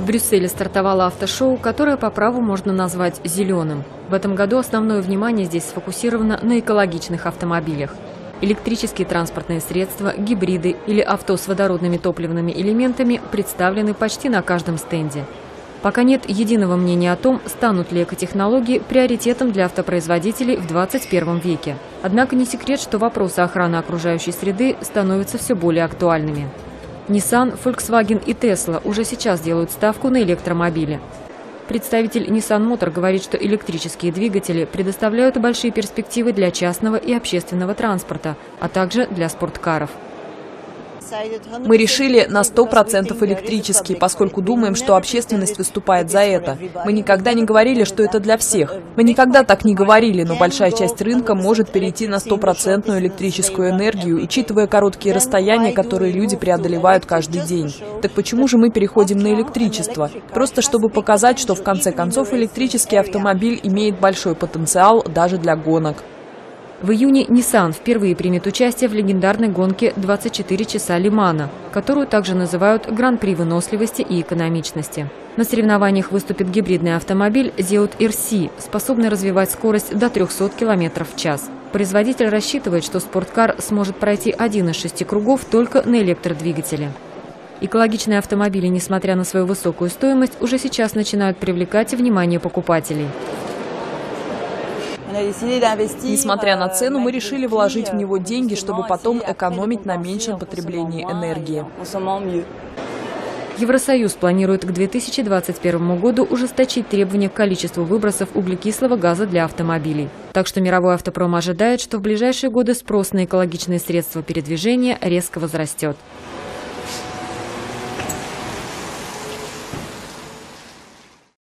В Брюсселе стартовало автошоу, которое по праву можно назвать «зеленым». В этом году основное внимание здесь сфокусировано на экологичных автомобилях. Электрические транспортные средства, гибриды или авто с водородными топливными элементами представлены почти на каждом стенде. Пока нет единого мнения о том, станут ли экотехнологии приоритетом для автопроизводителей в 21 веке. Однако не секрет, что вопросы охраны окружающей среды становятся все более актуальными. Nissan, Volkswagen и Tesla уже сейчас делают ставку на электромобили. Представитель Nissan Motor говорит, что электрические двигатели предоставляют большие перспективы для частного и общественного транспорта, а также для спорткаров. Мы решили на 100% электрические, поскольку думаем, что общественность выступает за это. Мы никогда не говорили, что это для всех. Мы никогда так не говорили, но большая часть рынка может перейти на 100% электрическую энергию, учитывая короткие расстояния, которые люди преодолевают каждый день. Так почему же мы переходим на электричество? Просто чтобы показать, что в конце концов электрический автомобиль имеет большой потенциал даже для гонок. В июне Nissan впервые примет участие в легендарной гонке «24 часа Лимана», которую также называют Гран-при выносливости и экономичности. На соревнованиях выступит гибридный автомобиль Zeot RC, способный развивать скорость до 300 км в час. Производитель рассчитывает, что спорткар сможет пройти один из 6 кругов только на электродвигателе. Экологичные автомобили, несмотря на свою высокую стоимость, уже сейчас начинают привлекать внимание покупателей. Несмотря на цену, мы решили вложить в него деньги, чтобы потом экономить на меньшем потреблении энергии. Евросоюз планирует к 2021 году ужесточить требования к количеству выбросов углекислого газа для автомобилей. Так что мировой автопром ожидает, что в ближайшие годы спрос на экологичные средства передвижения резко возрастет.